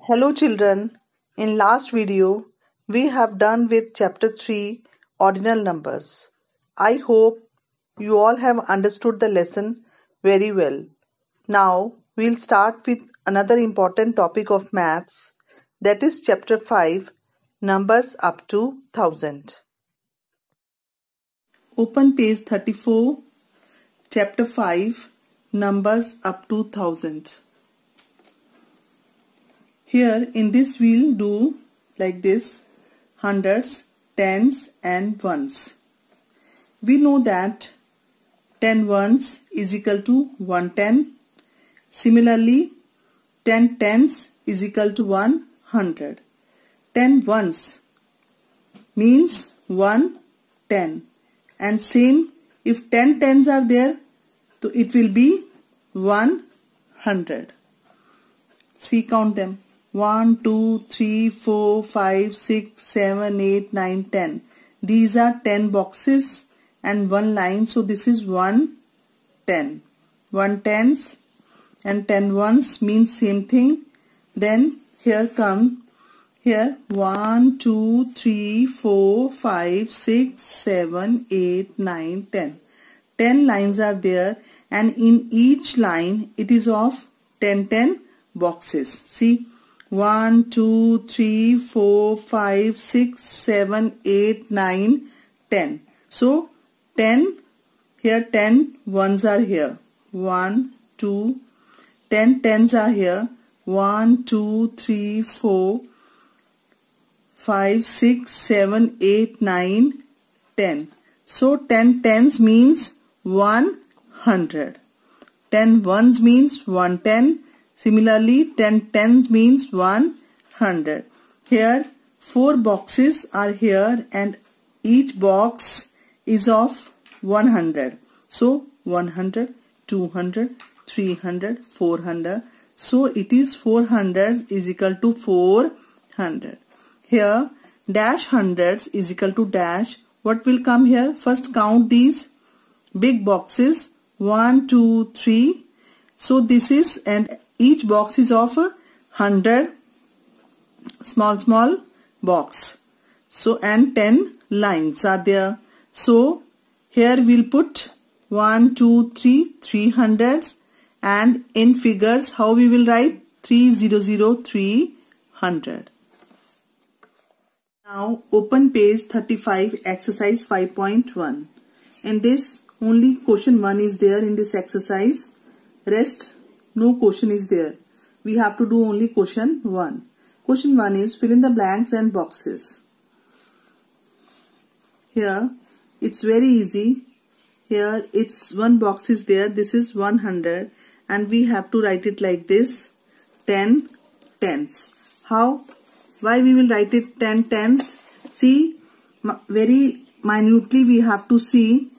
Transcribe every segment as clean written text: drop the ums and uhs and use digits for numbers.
Hello children, in last video we have done with chapter 3 ordinal numbers. I hope you all have understood the lesson very well. Now we'll start with another important topic of maths, that is chapter 5 numbers up to 1000. Open page 34, chapter 5 numbers up to 1000. Here in this we'll do like this: hundreds, tens and ones. We know that 10 ones is equal to 110. Similarly, 10 tens is equal to 100. 10 ones means 110. And same, if 10 tens are there, so it will be 100. See, count them. 1, 2, 3, 4, 5, 6, 7, 8, 9, 10. These are 10 boxes and one line. So this is 110. 1 tens and 10 ones means same thing. Then here 1, 2, 3, 4, 5, 6, 7, 8, 9, 10. 10 lines are there and in each line it is of 10 boxes. See, 1, 2, 3, 4, 5, 6, 7, 8, 9, 10. So 10, here 10 ones are here. 1, 2, 10 tens are here. 1, 2, 3, 4, 5, 6, 7, 8, 9, 10. So 10 tens means 100. 10 ones means 110. Similarly, 10 tens means 100. Here 4 boxes are here and each box is of 100. So 100, 200, 300, 400. So it is 400 is equal to 400. Here dash hundreds is equal to dash. What will come here? First count these big boxes. 1, 2, 3. So this is, and each box is of 100 small box. So and 10 lines are there. So here we'll put 1, 2, 3, 300s, and in figures how we will write 300, 300. Now open page 35, exercise 5.1. In this only question 1 is there in this exercise. Rest no question is there. We have to do only question 1. Question 1 is fill in the blanks and boxes. Here it's very easy. Here it's one box is there. This is 100 and we have to write it like this: 10 tens. How? Why we will write it 10 tens? See, very minutely we have to see.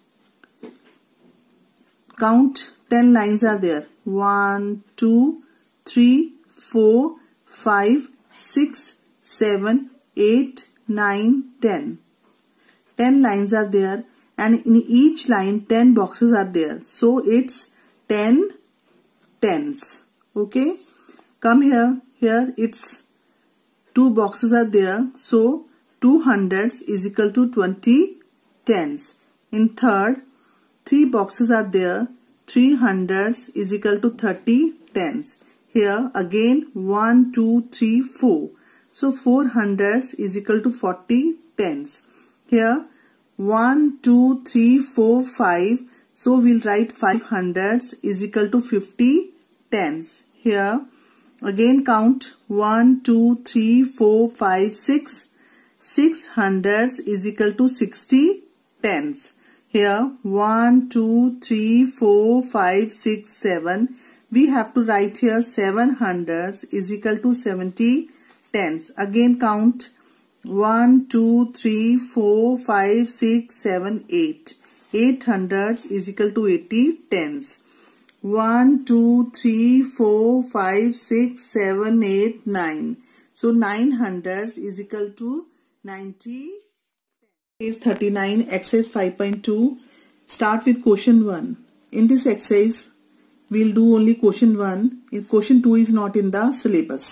Count 10 lines are there. 1, 2, 3, 4, 5, 6, 7, 8, 9, 10. 10 lines are there and in each line 10 boxes are there. So it's 10 tens. Okay. Come here. Here it's 2 boxes are there. So 2 hundreds is equal to 20 tens. In third, 3 boxes are there. 3 hundreds is equal to 30 tens. Here again 1, 2, 3, 4. So 4 hundreds is equal to 40 tens. Here 1, 2, 3, 4, 5. So we'll write 5 hundreds is equal to 50 tens. Here again count 1, 2, 3, 4, 5, 6. 6 hundreds is equal to 60 tens. Here 1, 2, 3, 4, 5, 6, 7. We have to write here 7 hundreds is equal to 70 tens. Again count 1, 2, 3, 4, 5, 6, 7, 8. 8 hundreds is equal to 80 tens. 1, 2, 3, 4, 5, 6, 7, 8, 9. So 9 hundreds is equal to 90. Page 39, exercise 5.2. Start with question 1. In this exercise, we'll do only question 1. Question 2 is not in the syllabus.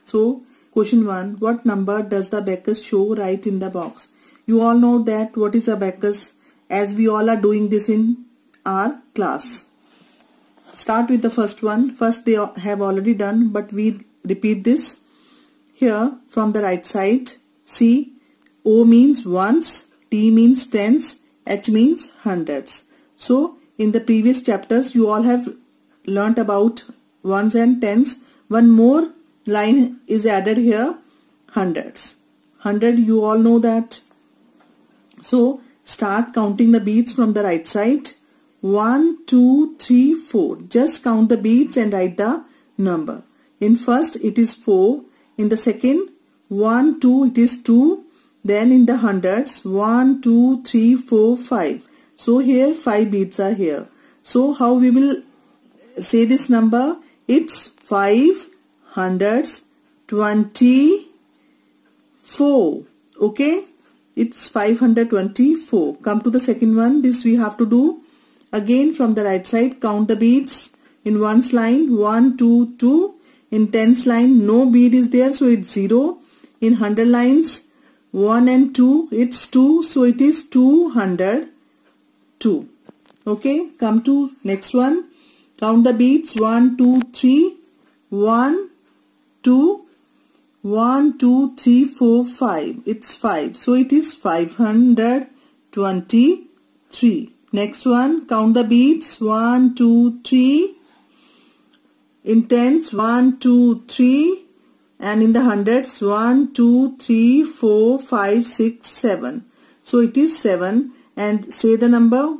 So question 1. What number does the abacus show? Write in the box. You all know that what is abacus, as we all are doing this in our class. Start with the first one. First they have already done, but we repeat this. Here from the right side, see, O means ones, T means tens, H means hundreds. So in the previous chapters you all have learnt about ones and tens. One more line is added here, hundreds. 100, you all know that. So start counting the beads from the right side. 1, 2, 3, 4. Just count the beads and write the number. In first it is 4. In the second 1, 2 it is 2. Then in the hundreds 1, 2, 3, 4, 5. So here 5 beads are here. So how we will say this number? It's 524. Okay? It's 524. Come to the second one. This we have to do. Again from the right side, count the beads. In ones line 1, 2, 2. In tens line no bead is there, so it's 0. In 100 lines 1 and 2, it's 2, so it is 202. Okay, come to next one. Count the beads 1, 2, 3. 1, 2, 1, 2, 3, 4, 5. It's 5, so it is 523. Next one, count the beads 1, 2, 3. In tens 1, 2, 3. And in the hundreds 1, 2, 3, 4, 5, 6, 7. So it is 7, and say the number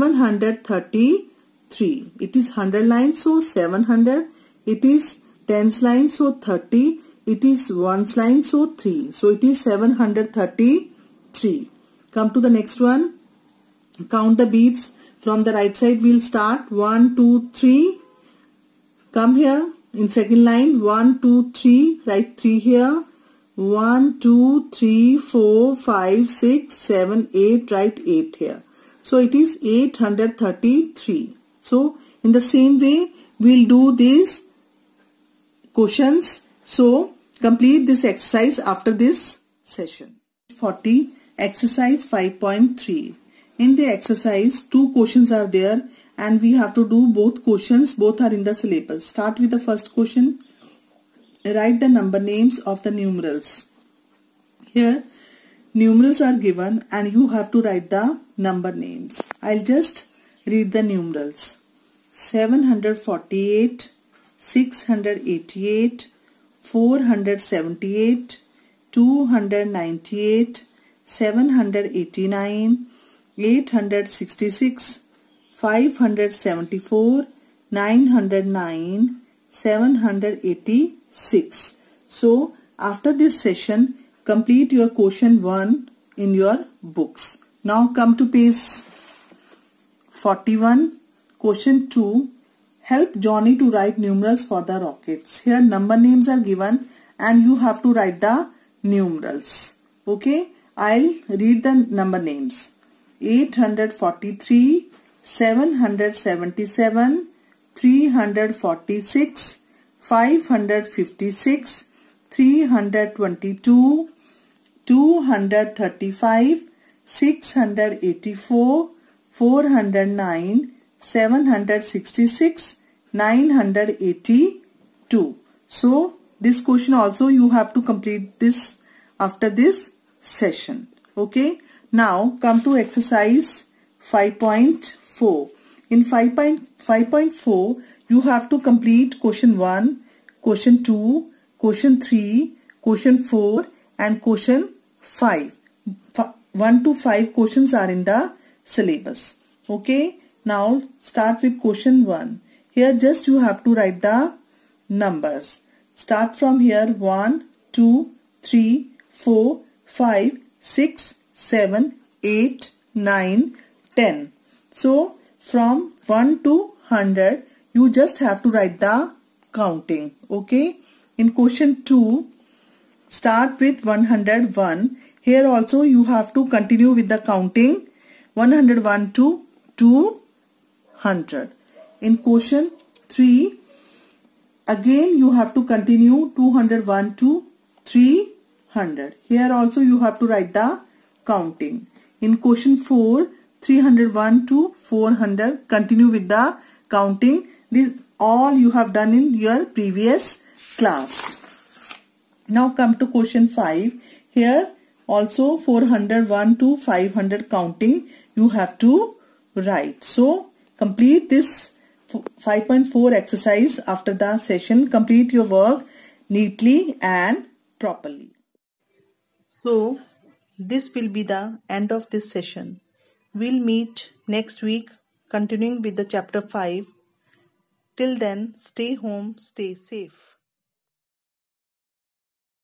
733. It is 100 lines, so 700. It is tens lines, so 30. It is ones line, so 3. So it is 733. Come to the next one. Count the beads from the right side. We'll start 1, 2, 3. Come here. In second line 1, 2, 3. Write 3 here. 1, 2, 3, 4, 5, 6, 7, 8. Write 8 here. So it is 833. So in the same way we'll do these questions. So complete this exercise after this session. 40. Exercise 5.3. In the exercise 2 questions are there, and we have to do both questions. Both are in the syllabus. Start with the first question. Write the number names of the numerals. Here numerals are given and you have to write the number names. I'll just read the numerals. 748, 688, 478, 298, 789, 866, 574, 909, 786. So after this session, complete your question 1 in your books. Now come to page 41. Question 2. Help Johnny to write numerals for the rockets. Here number names are given and you have to write the numerals. Okay, I'll read the number names. 843, 777, 346, 556, 322, 235, 684, 409, 766, 982. So this question also you have to complete this after this session. Okay. Now come to exercise 5.4. In 5.4 you have to complete question 1, question 2, question 3, question 4 and question 5. 1 to 5 questions are in the syllabus. Okay. Now start with question 1. Here just you have to write the numbers. Start from here 1, 2, 3, 4, 5, 6, 7, 8, 9, 10. So from 1 to 100 you just have to write the counting. Okay. In question 2 start with 101. Here also you have to continue with the counting 101 to 200. In question 3 Again you have to continue 201 to 300. Here also you have to write the counting. In question 4, 301 to 400, continue with the counting. This all you have done in your previous class. Now come to question 5. Here also 401 to 500 counting you have to write. So complete this 5.4 exercise after the session. Complete your work neatly and properly. So this will be the end of this session. We'll meet next week continuing with the chapter 5. Till then, stay home, stay safe.